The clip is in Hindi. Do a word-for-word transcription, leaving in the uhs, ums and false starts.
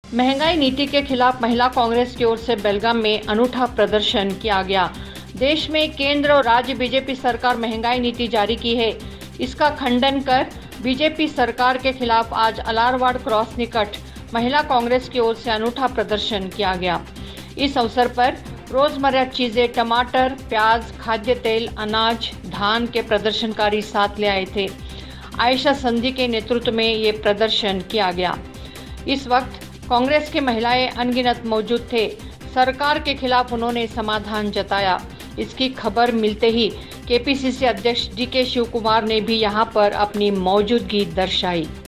महंगाई नीति के खिलाफ महिला कांग्रेस की ओर से बेलगाम में अनूठा प्रदर्शन किया गया। देश में केंद्र और राज्य बीजेपी सरकार महंगाई नीति जारी की है। इसका खंडन कर बीजेपी सरकार के खिलाफ आज अलारवाड़ क्रॉस निकट महिला कांग्रेस की ओर से अनूठा प्रदर्शन किया गया। इस अवसर पर रोजमर्रा चीजें टमाटर, प्याज, खाद्य तेल, अनाज, धान के प्रदर्शनकारी साथ ले आए थे। आयशा संधी के नेतृत्व में ये प्रदर्शन किया गया। इस वक्त कांग्रेस की महिलाएं अनगिनत मौजूद थे। सरकार के खिलाफ उन्होंने समाधान जताया। इसकी खबर मिलते ही केपीसीसी अध्यक्ष डी के शिव कुमार ने भी यहां पर अपनी मौजूदगी दर्शाई।